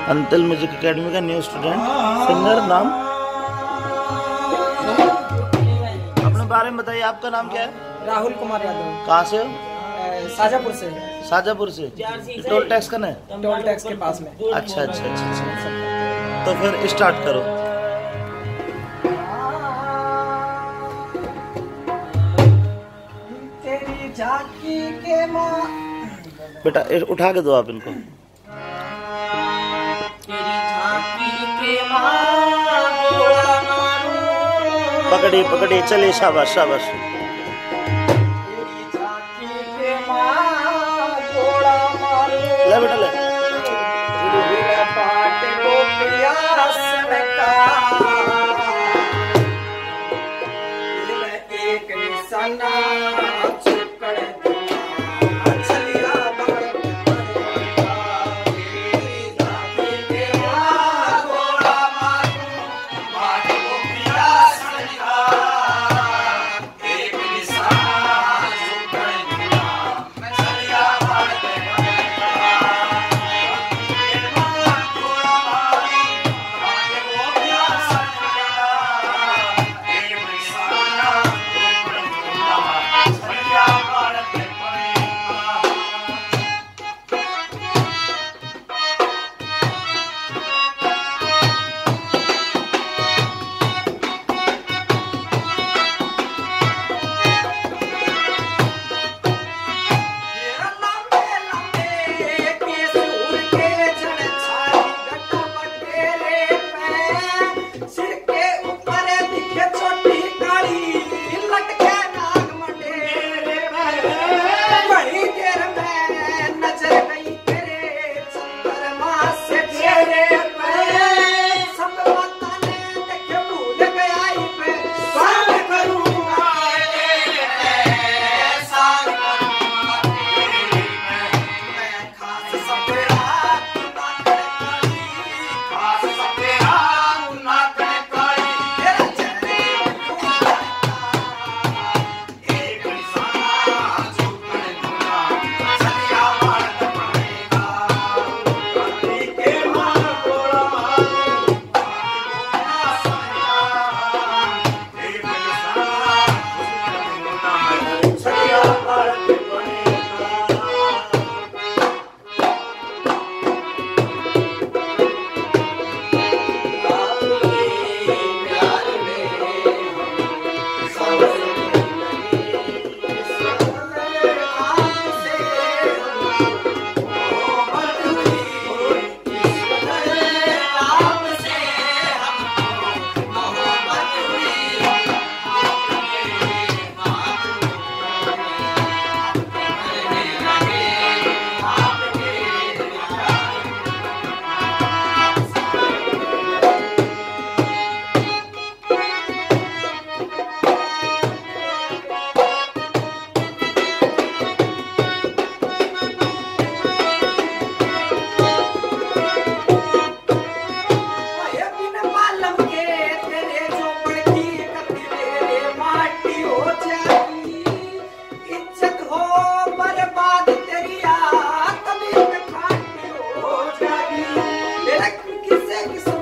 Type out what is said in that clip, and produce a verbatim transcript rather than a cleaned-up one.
Antil music academy का new student. Singer नाम अपने बारे में बताइए। आपका नाम क्या है? राहुल कुमार यादव। कहाँ से हो? शाजापुर से। शाजापुर से। टोल टैक्स का है? टोल टैक्स के पास में। अच्छा अच्छा अच्छा अच्छा। तो फिर स्टार्ट करो। तेरी झांकी के माँ बेटा उठा के दो आप इनको। पकड़ी पकड़ी चलिए, शाबाश शाबाश। ले बेटा ले। एक निशाना किसे किसे